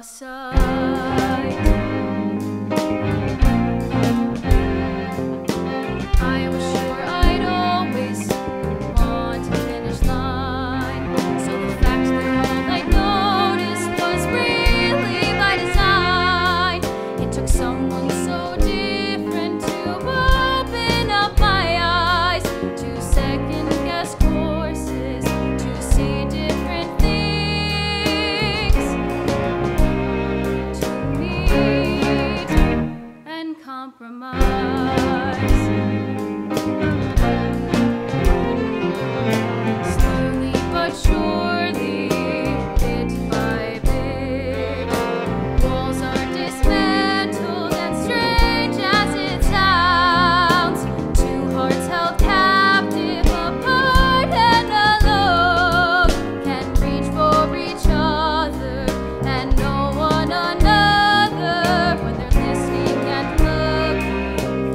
lost sight. I was sure I'd always want to finish line, so the fact that all I'd noticed was really by design. It took someone so different to open up my eyes, to second guess courses, to see different things, to meet and compromise. Slowly but surely, bit by bit, walls are dismantled, and strange as it sounds, two hearts held captive, apart and alone, can reach for each other and know one another when they're listening and looking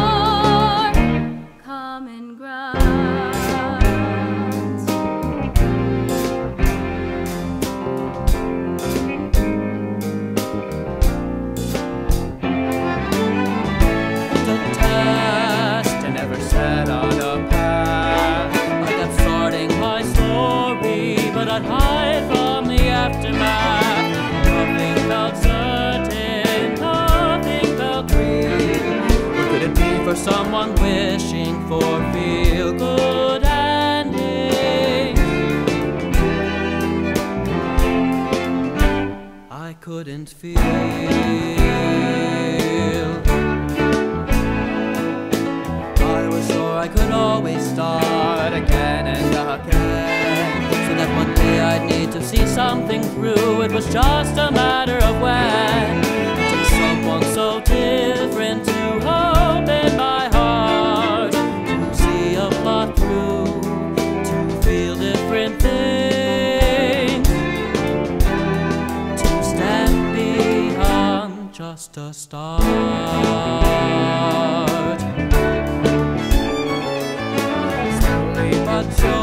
for common ground. The test, I never set on a path. I kept starting my story, but I'd hide from the aftermath. Nothing felt certain, nothing felt real. What could it be for someone wishing for feel-good endings? I couldn't feel. I was sure I could always start again and again, so that one day I'd need to see something through. It was just a matter of when. It took someone so different to open my heart, to see a plot through, to feel different things, to stand beyond just a start. Slowly but surely.